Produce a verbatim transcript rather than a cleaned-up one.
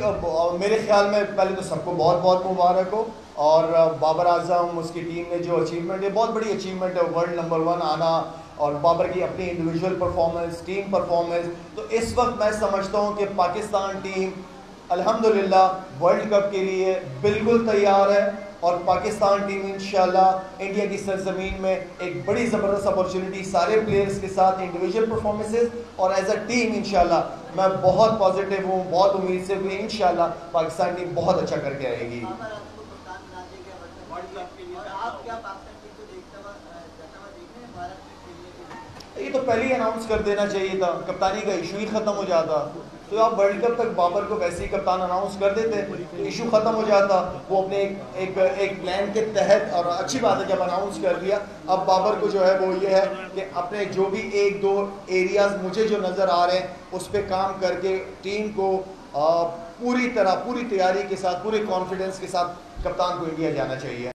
अ, मेरे ख्याल में पहले तो सबको बहुत बहुत मुबारक हो। और बाबर आजम उसकी टीम ने जो अचीवमेंट है, बहुत बड़ी अचीवमेंट है, वर्ल्ड नंबर वन आना और बाबर की अपनी इंडिविजुअल परफॉर्मेंस, टीम परफॉर्मेंस। तो इस वक्त मैं समझता हूँ कि पाकिस्तान टीम अल्हम्दुलिल्लाह वर्ल्ड कप के लिए बिल्कुल तैयार है और पाकिस्तान टीम इंशाल्लाह इंडिया की सरजमीन में एक बड़ी ज़बरदस्त अपॉर्चुनिटी सारे प्लेयर्स के साथ इंडिविजुअल परफॉर्मेंसेस और एज अ टीम इंशाल्लाह मैं बहुत पॉजिटिव हूँ, बहुत उम्मीद से हुई इंशाल्लाह पाकिस्तान टीम बहुत अच्छा करके आएगी। ये तो पहले ही अनाउंस कर देना चाहिए था, कप्तानी का इशू ही ख़त्म हो जाता। तो आप वर्ल्ड कप तक बाबर को वैसे ही कप्तान अनाउंस कर देते तो इशू ख़त्म हो जाता। वो अपने एक एक, एक प्लान के तहत, और अच्छी बात है जब अनाउंस कर दिया। अब बाबर को जो है वो ये है कि अपने जो भी एक दो एरियाज मुझे जो नज़र आ रहे हैं उस पर काम करके टीम को आ, पूरी तरह पूरी तैयारी के साथ, पूरे कॉन्फिडेंस के साथ कप्तान को इंडिया जाना चाहिए।